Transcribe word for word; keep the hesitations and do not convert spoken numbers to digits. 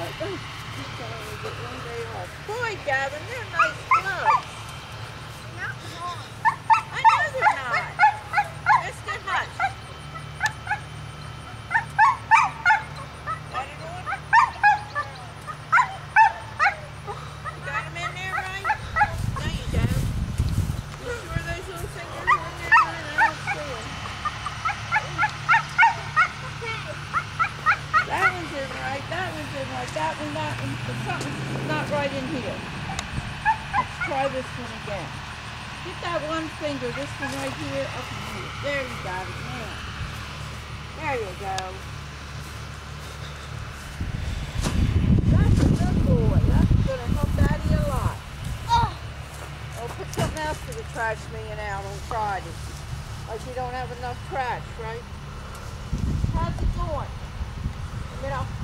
right. Oh, he's trying to get one day off. Boy, Gavin, they're nice gloves. Not long. I know they're not. Let's get hush. Got it on? You got them in there, right? There you go. You sure those little fingers are in there? I don't see them. That one's in right, that one's in right, that one, that one, but something's not right in here. Let's try this one again. Get that one finger, this one right here, up in here. There you got it, now. There you go. That's a good boy. That's going to help Daddy a lot. Oh, oh, put something else for the trash man out on Friday. Like you don't have enough trash, right? How's it going? You know.